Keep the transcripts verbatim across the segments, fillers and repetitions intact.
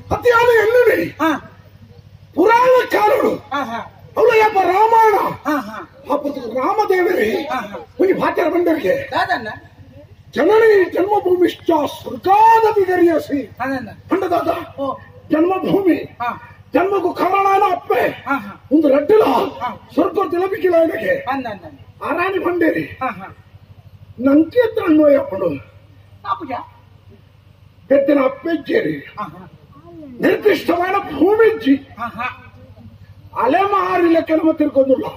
ಅತಿಯಾದ ಎಣ್ಣೆ ಪುರಾಣ ಕಾಲುಡು ಅವಳ ಯಪ್ಪ ರಾಮಾಯಣ ಆ ಪುಸ್ತಕ ರಾಮದೇವರೇ ಈ ಭಾತ್ಯರ ಬಂದರಿಗೆ ಜನನಿ ಜನ್ಮಭೂಮಿಶ್ಚ ಸ್ವರ್ಗಾದ ಬಿಗರಿಯಸಿ ಅಂಡದಾದ ಜನ್ಮಭೂಮಿ ಜನ್ಮకు కారణాయన అప్పే ముందు రెడ్డిలో స్వర్గం తిలపికిలో ఆయనకి ఆరాని పండేరి నంకేత అన్నోయప్పుడు పెద్దన అప్పెచ్చేరి నిర్దిష్టమైన భూమి ఇచ్చి ಅಲೆಮಾರಿ ಲೆಕ್ಕನ ತಿಳ್ಕೊಂಡುಲ್ಲ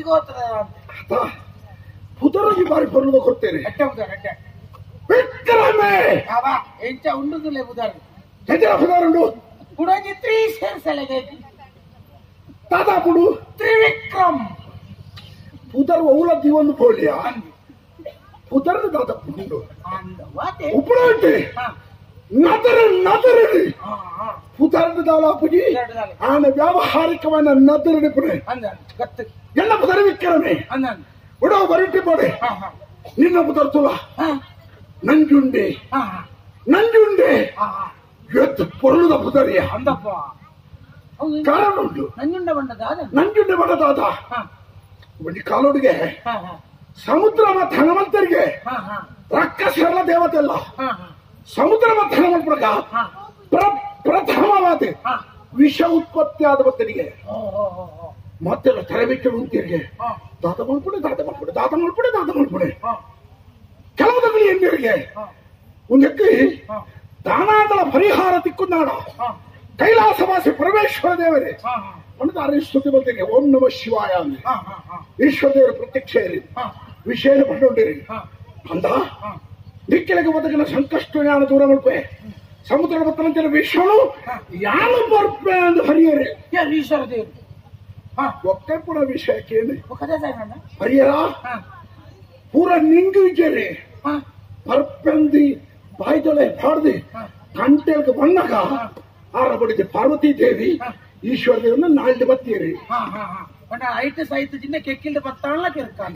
ಪುತರಿಗೆ ಬಾರಿ ಬರುವುದು ಕೊಡ್ತೇನೆ ವಿಕ್ರಮೇ ಎಂಚ ಉಂಡುದಿಲ್ಲ ಉದಾರ ಹೆಜರ ಪುದಾರುಂಡು ಪುಡೋಜಿ ತ್ರೀ ಸೇರ್ಸಲೆಗೆ ತಾತಾ ಪುಡು ತ್ರಿವಿಕ್ರಮ್ ಪುದರ್ ಔಲ ದಿವೊಂದು ಪೋಲಿಯಾ ಪುದರ್ ತಾತ ಪುಡು ಉಪ್ಪುಡು ಉಂಟೆ ನದರು ನದರು ಪುದರ್ದು ದಾಲಾಪುಜಿ ಆನ ವ್ಯಾವಹಾರಿಕమైన ನದರು ಪುಡೆ ಎಲ್ಲ ಪುದರ್ ವಿಕ್ರಮೇ ಬಿಡೋ ಬರುಟ್ಟಿ ಪೋಡೆ ನಿನ್ನ ಪುದರ್ತುಲ ನಂಜುಂಡೆ ನಂಜುಂಡೆ ಇವತ್ತು ಪೊರುಳುದ ಪುದರಿಯ ಅಂದಪ್ಪ ಕಾರಣ ಉಂಟು ನಂಜುಂಡ ಬಂಡದಾದ ನಂಜುಂಡೆ ಬಂಡದಾದ ಒಂದು ಕಾಲೋಡಿಗೆ ಸಮುದ್ರ ಮತ್ತು ಹನುಮಂತರಿಗೆ ರಕ್ಕಸರ ದೇವತೆ ಅಲ್ಲ ಸಮುದ್ರ ಮತ್ತು ಹನುಮಂತರಿಗೆ ಪ್ರಥಮವಾದ ವಿಷ ಉತ್ಪತ್ತಿ ಆದ ಭಕ್ತರಿಗೆ ಮತ್ತೆಲ್ಲ ತರಬೇತಿ ಉಂಟಿರಿಗೆ ದಾತ ಮಾಡ್ಬಿಡೆ ದಾತ ಮಾಡ್ಬಿಡೆ ದಾತ ಮಾಡ್ಬಿಡೆ ದಾತ ಮಾಡ್ಬಿಡೆ ಕೆಲವದಲ್ಲಿ ಎಣ್ಣೆರಿಗೆ ಒಂದಕ್ಕೆ ದಾನಾದಳ ಪರಿಹಾರ ತಿಕ್ಕುನಾಡ ಕೈಲಾಸವಾಸಿ ಪರಮೇಶ್ವರ ದೇವರೇ ಒಂದು ಸ್ತುತಿ ಬರ್ತೀನಿ ಓಂ ನಮ ಶಿವಾಯ ಅಂದ್ರೆ ಈಶ್ವರ ದೇವರ ಪ್ರತ್ಯಕ್ಷ ಇರಿ ವಿಷಯ ಪಟ್ಟೊಂಡಿರಿ ಅಂದ ದಿಕ್ಕಿಲೆಗೆ ಬದುಕಿನ ಸಂಕಷ್ಟ ಜ್ಞಾನ ದೂರ ಮಲ್ಪೆ ಸಮುದ್ರ ಬತ್ತನಂತಿನ ವಿಶ್ವನು ಯಾನು ಬರ್ಪೆ ಎಂದು ಹರಿಯರಿ ಈಶ್ವರ ದೇವರು ಒಕ್ಕೆ ಪುರ ವಿಷಯಕ್ಕೇನು ಹರಿಯರ ಪೂರ ನಿಂಗು ಇದ್ದೇರಿ ಬರ್ಪೆಂದಿ ಬಾಯ್ದೊಳೆ ಬಾಡ್ದಿ ಕಂಟೆಲ್ಗೆ ಬಂದಾಗ ಆರ ಬಡಿದೆ ಪಾರ್ವತಿ ದೇವಿ ಈಶ್ವರ ದೇವನ ನಾಲ್ಕು ಬತ್ತೀರಿ ಐಟು ಸಹಿತ ಜಿನ್ನ ಕೆಕ್ಕಿಲ್ದ ಬತ್ತಾಳ ಕೆರ್ಕ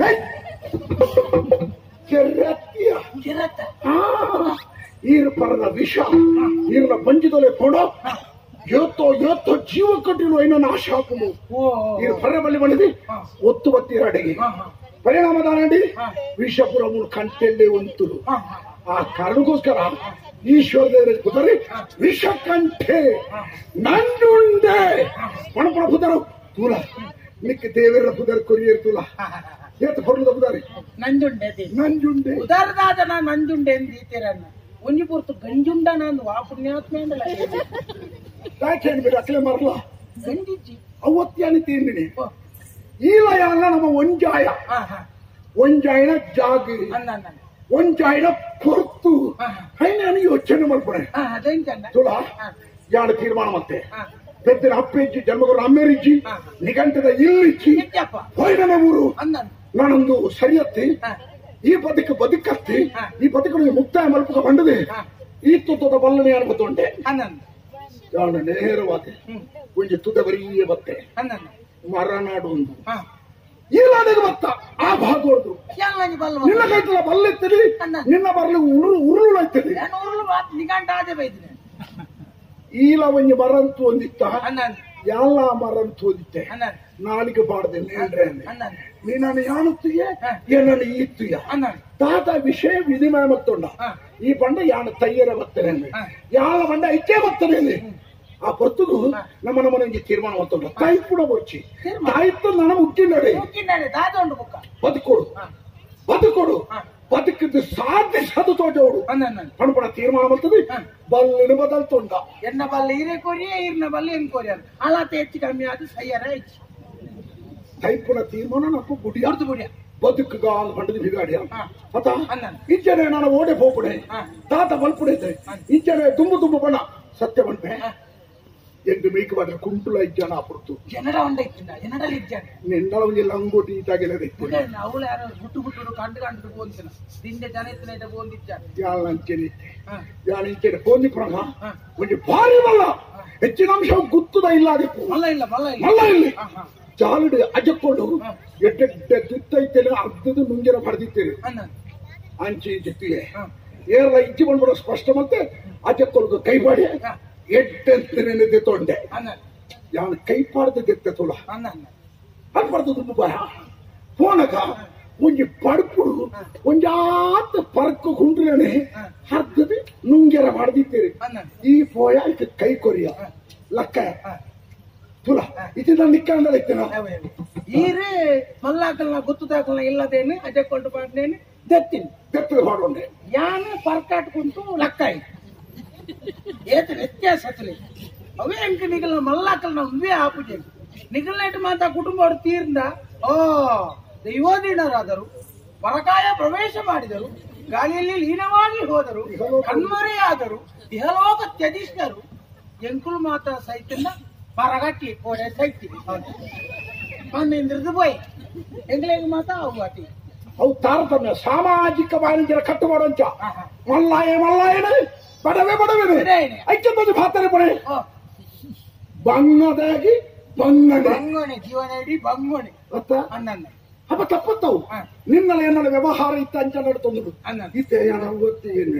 ಈರ ಪರದ ವಿಷ ಈರನ ಬಂಜಿದೊಲೆ ಕೊಡೋ ಇವತ್ತೋ ಇವತ್ತೋ ಜೀವ ಕಟ್ಟಿರುವ ಏನೋ ನಾಶ ಹಾಕುದು ಈರ ಪರ ಬಳಿ ಬಂದಿದೆ ಒತ್ತು ಬತ್ತೀರ ಅಡಿಗೆ ಪರಿಣಾಮದ ನಡಿ ವಿಷಪುರ ಮೂರು ಕಂಟೆಲ್ಲೇ ಒಂತುರು ಆ ಕಾರಣಕ್ಕೋಸ್ಕರ ಈಶ್ವರ ದೇವರ ಕುದುರೆ ವಿಷಕಂಠೆ ನಂಜುಂಡೆ ಪಣಪಣ ಪುದರು ತೂಲ ನಿಕ್ಕ ದೇವರ ಪುದರ್ ಕೊರಿಯರ್ ತೂಲ ಏತ ಹೊರಲದ ಪುದಾರಿ ನಂಜುಂಡೆ ನಂಜುಂಡೆ ಉದಾರದಾದ ನಾ ನಂಜುಂಡೆ ಎಂದೀತಿರನ್ನ ಒಂಜಿ ಪುರ್ತು ಗಂಜುಂಡ ನಾನು ಆ ಪುಣ್ಯಾತ್ಮ ಎಂದಲ್ಲ ಯಾಕೆ ಅನ್ಬೇಕು ಅಸಲೆ ಮರಲ ಗಂಜಿಜ್ಜಿ ಅವತ್ಯಾನಿ ತೀರ್ಣಿನಿ ಈಲ ಯಾಲ ನಮ್ಮ ಒಂಜಾಯ ಒಂಜಾಯನ ಜಾಗಿ ಒಂಜಾಯನ ಪೊರ್ತು ಹೈನ ಯೋಚನೆ ಮಾಡ್ಕೊಡೆ ತುಲ ಯಾಡ ತೀರ್ಮಾನ ಮತ್ತೆ పెద్దల అప్పెచ్చి జన్మగురు అమ్మేరిచ్చి నిఘంటದ ಇಲ್ಲಿಚ್ಚಿ ಹೊಯ್ದನ ಊರು ನಾನೊಂದು ಸರಿಯತ್ತಿ ಈ ಬದುಕು ಬದುಕತ್ತಿ ಈ ಬದುಕು ಮುಕ್ತಾಯ ಮಲ್ಪಕ ಬಂಡದೆ ಈ ತುತ್ತದ ಬಲ್ಲನೆ ಅನ್ಕೊತೊಂಡೆ ಯಾವನ ನೇರವಾದ ಒಂಜಿ ತುದ ಬರಿಯೇ ಬತ್ತೆ ಮರನಾಡು ಒಂದು ಈ ಲಾಡೆಗೆ ಬತ್ತ ಆ ಭಾಗ ಹೊಡೆದು ನಿನ್ನ ಕೈತಲ ಬಲ್ಲೆತ್ತದಿ ನಿನ್ನ ಬರ್ಲಿ ಉರುಳು ಉರುಳು ಆಗ್ತದೆ ನಿಘಂಟ ಆದೆ ಬೈದಿದೆ ಈಲ ಒಂಜಿ ಮರಂತು ಒಂದಿತ್ತ ಎಲ್ಲ ಮರಂತು ಒಂದಿತ್ತೆ ನಾಲಿಗೆ ಪಾಡ್ದೆ ನೇಳ್ರೆ ನೀನನ್ನು ಯಾನುತ್ತೀಯ ಏನನ್ನು ಈತ್ತುಯ ತಾತ ವಿಷಯ ವಿನಿಮಯ ಮತ್ತೊಂಡ ಈ ಬಂಡ ಯಾನ ತಯ್ಯರ ಬರ್ತೇನೆ ಯಾಲ ಬಂಡ ಇಚ್ಚೆ ಬರ್ತೇನೆ ಆ ಪೊತ್ತುಗು ನಮ್ಮ ನಮ್ಮನಿಗೆ ತೀರ್ಮಾನ ಮತ್ತೊಂಡ ತಾಯಿ ಕೂಡ ಬಚ್ಚಿ ತಾಯಿತ್ತು ನನ್ನ ಮುಕ್ಕಿ ನಡೆ ಬದುಕೊಡು ಬದುಕೊಡು ಬದುಕಿದ್ದು ಸಾಧ್ಯ ಸಾಧು ತೋಟೋಡು ಪಣಪಣ ತೀರ್ಮಾನ ಮಾಡ್ತದೆ ಬಲ್ಲಿನ ಬದಲ್ತೊಂಡ ಎನ್ನ ಬಲ್ಲ ಹಿರೇ ಕೊರಿಯ ಇರ್ನ ಬಲ್ಲ ಹೆಂಗ್ ಕೊರಿಯ ಅಳಾತ ಹೆಚ್ಚು ಕಮ್ಮಿ ಆದ ಸಯ್ಯರ ಹೆಚ್ಚು ತೈಪುಣ ತೀರ್ಮಾನ ನಪ್ಪು ಗುಡಿಯ ಅರ್ಧ ಗುಡಿಯ ಬದುಕುಗ ಪಂಡದ ಬಿಗಾಡಿಯ ಅತ ಇಂಚನೆ ನಾನು ಓಡೆ ಹೋಗ್ಬಿಡೆ ತಾತ ಬಲ್ಪುಡೆ ಇಂಚನೆ ತುಂಬು ತುಂಬು ಬಣ ಸತ್ಯ ಬಂಡೆ ಎಂದು ಮೇಕೆ ಬಾಡ್ರೆ ಕುಂಟುಲ ಇಜ್ಜಾನ ಅಪುರ್ತು ಜನರ ಒಂದ ಇತ್ತಿನ ಜನರ ಇಜ್ಜಾನ ನಿನ್ನಳ ಒಂಜಿ ಲಂಗೋಟಿ ಇತ್ತಾಗೆಲ್ಲ ಇತ್ತಿನ ಅವಳು ಯಾರು ಹುಟ್ಟು ಹುಟ್ಟು ಕಂಡು ಕಂಡು ಬೋಂದಿನ ತಿಂದೆ ಜನ ಇತ್ತಿನ ಇದ್ದ ಬೋಂದಿಜ್ಜಾನ ಯಾಳ ಅಂಚೆನೆ ಯಾಳ ಇಂಚೆನೆ ಬೋಂದಿ ಪ್ರಮ ಒಂಜಿ ಭಾರಿ ಬಲ್ಲ ಹೆಚ್ಚಿನ ಅಂಶ ಗುತ್ತುದ ಇಲ್ಲ ಅದಕ್ಕೆ ಮಲ್ಲ ಇಲ್ಲ ಮಲ್ಲ ಇಲ್ಲ ಮಲ್ಲ ಇಲ್ಲಿ ಜಾಲುಡು ಅಜಕ್ಕೊಂಡು ಎಡ್ಡೆ ತುತ್ತೈತೇನೆ ಅರ್ಧದ ನುಂಗಿನ ಪಡೆದಿತ್ತೇನೆ ಅಂಚಿ ಜೊತೆಗೆ ಏರ್ಲ ಇಜ್ಜಿ ಬಂದ್ಬಿಡೋ ಸ್ಪಷ್ಟ ಮತ್ತೆ ಅಜಕ್ಕೊಳ್ದು ಕೈ ಮಾಡಿ ಎಡ್ಡೆಂತನೇ ತೊಂಡೆ ಅನ್ನ ಯಾವನ ಕೈ ಪಾಡ್ದು ತೆತ್ತ ತುಳ ಅನ್ನ ಅನ್ನ ಅದು ಪಡ್ದು ಬರ ಪೋನಗ ಒಂಜಿ ಪಡ್ಪುಡು ಒಂಜಾತ ಪರ್ಕು ಕುಂಡ್ರನೆ ಹರ್ದದಿ ನುಂಗೆರ ಮಾಡ್ದಿತ್ತೀರಿ ಅನ್ನ ಈ ಪೋಯ ಇದು ಕೈ ಕೊರಿಯ ಲಕ್ಕ ತುಳ ಇದನ್ನ ನಿಕ್ಕಂಡ ಇತ್ತೇನ ಈರೇ ಮಲ್ಲಾಕಲ್ನ ಗುತ್ತುದಾಕಲ್ನ ಇಲ್ಲದೇನೆ ಅಜೆ ಕೊಂಡು ಪಾಡ್ನೇನೆ ದೆತ್ತಿನ ತೆತ್ತದ ಪಾಡೊಂಡೆ ಯಾನ ಪರ್ಕಾಟ್ಕೊಂಟು ಲಕ್ಕಾಯಿ ಏತ ವ್ಯತ್ಯಾಸ ಅಸಲಿ ಅವೇ ಅಂಕ ನಿಗಲ ಮಲ್ಲಾಕಲ್ನ ಉಂಬೆ ಆಪುಜೆ ನಿಗಲ್ನೇಟ್ ಮಾತ ಕುಟುಂಬ ತೀರ್ದ ಓ ದೈವೋಧೀನರಾದರು ಪರಕಾಯ ಪ್ರವೇಶ ಮಾಡಿದರು ಗಾಳಿಯಲ್ಲಿ ಲೀನವಾಗಿ ಹೋದರು ಕಣ್ಮರೆಯಾದರು ಇಹಲೋಕ ತ್ಯಜಿಸಿದರು ಎಂಕುಲು ಮಾತ ಸೈತಿನ ಪರಗಟ್ಟಿ ಕೋಡೆ ಸೈತಿ ಮಣ್ಣಿಂದ್ರದು ಬೋಯ್ ಎಂಗ್ಲೇಗೆ ಮಾತ ಅವು ಅತಿ ಅವು ತಾರತಮ್ಯ ಸಾಮಾಜಿಕ ವಾಣಿಜ್ಯರ ಕಟ್ಟು ಮಾಡೋಂಚ ಮಲ್ಲಾಯ ಮಲ್ಲಾಯನ ಬಡವೆ ಬಡವೆ ಐಕ್ಯದ ಭಾತನೆ ಪಡೆ ಬಂಗದಾಗಿ ಬಂಗಡೆ ಬಂಗೋಣೆ ಜೀವನ ಇಡೀ ಬಂಗೋಣೆ ಗೊತ್ತ ಅನ್ನನ್ನ ಅಪ್ಪ ತಪ್ಪತ್ತವು ನಿನ್ನಲ್ಲ ಏನಲ್ಲ ವ್ಯವಹಾರ ಇತ್ತ ಅಂಚ ನಡ್ತೊಂದು ಅನ್ನ ಇತ್ತೆ ಗೊತ್ತೇನೆ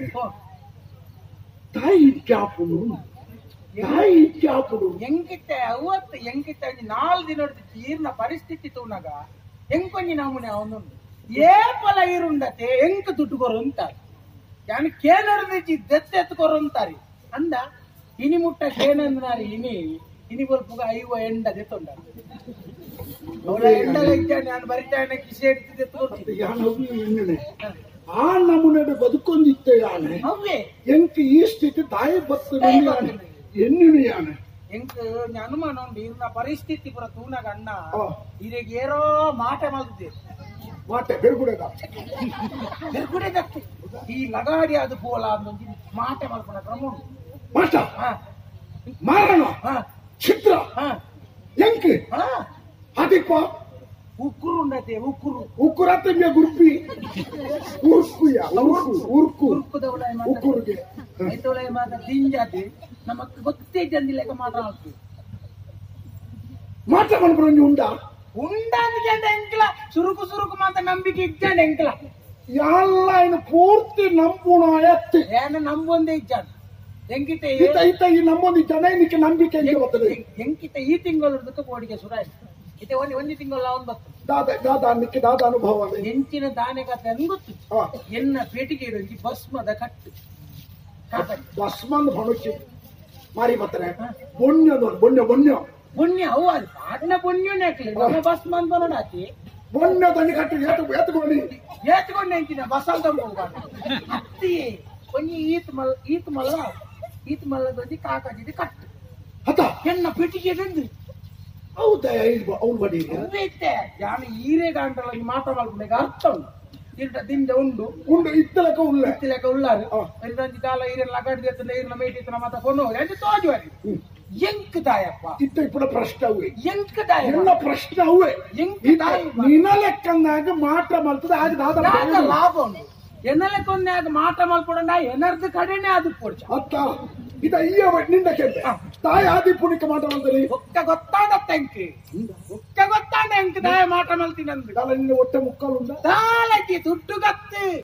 ತಾಯಿ ಚಾಪುಡು ತಾಯಿ ಚಾಪುಡು ಎಂಕಿತ್ತೆ ಅವತ್ತು ಎಂಕಿತ್ತೆ ನಾಲ್ ದಿನ ಈರ್ನ ಪರಿಸ್ಥಿತಿ ತೂನಾಗ ಎಂಕೊಂಜಿ ನಮೂನೆ ಅವನು ಏಪಲ ಈರುಂಡತೆ ಎಂಕ ದುಡ್ಡು ಕೊರು ಅಂತಾರೆ ಯಾನು ಕೇನರ್ದಿಚ್ಚಿ ದೆತ್ತೆ ಎತ್ಕೊರು ಅಂತಾರೆ ಅಂದ ಇನಿ ಮುಟ್ಟ ಕೇನಂದ್ನಾರಿ ಇನಿ ಇನಿ ಬಲ್ಪುಗ ಐವ ಎಂಡ ದೆತ್ತೊಂಡ ಅವಳ ಎಂಡಲ ಇದ್ದಾನೆ ನಾನು ಬರಿತಾನೆ ಕಿಸೆ ಎಡ್ತಿದ್ದೆ ಎತ್ಕೊಡ್ತೀನಿ ಆ ನಮೂನೆ ಬದುಕೊಂದಿತ್ತೆ ಯಾನೆ ಅವೇ ಎಂಕ ಈ ಸ್ಥಿತಿ ತಾಯಿ ಬರ್ತದೆ ಎನ್ನಿನ ಯಾನೆ ಎಂಕ್ ಅನುಮಾನ ಉಂಟು ಇವ್ನ ಪರಿಸ್ಥಿತಿ ಪುರ ತೂನಾಗ ಅಣ್ಣ ಇರೆಗ್ ಏರೋ ಮಾಟ ಮಲ್ದೆ ಮಾಟೆ ಬೆರ್ಗುಡೆಗ ಬೆರ್ಗುಡೆದಕ್ಕೆ ಈ ಲಗಾಡಿ ಅದು ಪೋಲ ಅಂದೊಂದು ಮಾಟ ಮಲ್ಪನ ಕ್ರಮ ಉಂಟು ಮಾಟ ಮಾರಣ ಚಿತ್ರ ಎಂಕ್ ಅದಿಪ್ಪ ಉಕ್ಕುರು ಉಂಡತೆ ಉಕ್ಕುರು ಉಕ್ಕುರತ್ತೆ ಮೇ ಗುರ್ಪಿ ಉರ್ಕುಯ ಉರ್ಕು ಉರ್ಕು ಉಕ್ಕುದವಳ ಉಕ್ಕುರುಗೆ ಐತೊಳೆ ಮಾತ ದಿಂಜಾತಿ ನಮಕ್ ಗೊತ್ತೇ ಜಂದಿಲೆಗ ಮಾತಾಡ್ತೀವಿ ಮಾಟ ಮಲ್ಪರಂಜಿ ಉಂಡ ಉಂಡಾಂದ ಎಂಕ್ಲ ಸುರುಕು ಸುರುಕು ಮಾತ ನಂಬಿಕೆ ಇಜ್ಜಾಂಡ ಎಂಕ್ಲ ಎಲ್ಲ ಇನ್ನು ಪೂರ್ತಿ ನಂಬುಣ ಎತ್ತೆ ಏನ ನಂಬೊಂದೇ ಇಜ್ಜಾಂಡ ಎಂಕಿತ ಈತ ಈತ ಈ ನಮ್ಮೊಂದು ಜನ ಇದಕ್ಕೆ ನಂಬಿಕೆ ಅಂತ ಬರ್ತದೆ ಎಂಕಿತ ಈ ತಿಂಗಳದಕ್ಕೆ ಕೋಡಿಗೆ ಸುರಾಯ್ ಇತ್ತೆ ಒಂದು ಒಂದು ತಿಂಗಳ ಅವನ್ ಬರ್ತದೆ ದಾದ ದಾದ ನಿಕ್ಕೆ ದಾದ ಅನುಭವ ಹೆಂಚಿನ ದಾನೆ ಕತೆ ಅಂಗೊತ್ತು ಎನ್ನ ಪೇಟಿಗೆ ಇಡೋಂಜಿ ಭಸ್ಮದ ಕಟ್ಟು ಭಸ್ಮಂದು ಹೊಣಚಿ ಮಾರಿ ಬರ್ತಾರೆ ಬೊಣ್ಯ ಬೊಣ್ಯ ಬೊಣ್ಯ ಬೊಣ್ಯ ಅವು ಅದು ಪಾಟ್ನ ಬೊಣ್ಯನೇ ಹಾಕ್ಲಿ ನಮ್ಮ ಭಸ್ಮ ಅಂತ ನೋಡಾತಿ ಬೊಣ್ಯ ದಂಡಿ ಕಟ್ಟಿ ಏತು ಏತುಕೊಂಡು ಏತ್ಕೊಂಡು ಹೆಂಚಿನ ಬಸಂತ ಹತ್ತಿ ಕೊಂಚಿ ಈತ್ ಮಲ್ ಈತ್ ಮಲ್ಲ ಈತ್ ಮಲ್ಲದೊಂದಿ ಕಾಕಾಜಿది ಕಟ್ಟು ಹತ ಎನ್ನ ಪೆಟ್ಟಿಗೆ ಇಡಂದು ಹೌದಾ ಅವ್ನು ಬಡಿ ಅವೈತೆ ಯಾನು ಈರೇ ಗಂಟಲ ಮಾಟ ಮಾಡ್ಕೊಂಡಾಗ ಅರ್ಥ ಉಂಟು ಇರ್ಟ ದಿಂಜ ಉಂಡು ಉಂಡು ಇತ್ತಲಕ ಉಳ್ಳೆ ಇತ್ತಲಕ ಉಳ್ಳಾರು ಇರ್ದಂಜಿ ಕಾಲ ಈರೆಲ್ಲ ಲಗಾಡ್ದಿ ಎತ್ತನ ಈರ್ನ ಮೇಟಿತ್ತನ ಮಾತ ಕೊಂಡು ಎಂತ ತೋಜುವರಿ ಎಂಕ್ ದಾಯಪ್ಪ ಇತ್ತ ಇಪ್ಪಡ ಪ್ರಶ್ನೆ ಅವೇ ಎಂಕ್ ದಾಯ ಎಲ್ಲ ಪ್ರಶ್ನೆ ಅವೇ ಎಂಕ್ ದಾಯ ನಿನ ಲೆಕ್ಕಂದಾಗ ಮಾಟ ಮಾಡ್ತದೆ ಆಗ ದಾದ ಲಾಭ ಉಂಟು ಎನ್ನಲೆಕ್ಕೊಂದಾಗ ಮಾಟ ಮಲ್ಪೊಂಡ ಎನರ್ದು ಕಡೆನೆ ಅದು ಕೊಡ್ಚ ಅತ್ತ ಇದ ಈ ನಿಂದ ಕೇಳ್ತೆ ತಾಯಿ ಆದಿ ಪುಣಿಕ ಮಾಟ ಮಾಡ್ತಾರೆ ಒಕ್ಕ ಗೊತ್ತಾಡತ್ತ ಎಂಕಿ ಒಕ್ಕ ಗೊತ್ತಾಡ ಎಂಕ್ ದಾಯ ಮಾಟ ಮಲ್ತೀನಿ ಅಂದ್ರೆ ನಿನ್ನ ಹೊಟ್ಟೆ ಮುಕ್ಕಾಲು ಉಂಟ ತಾಲಕಿ ದುಡ್ಡು ಗತ್ತು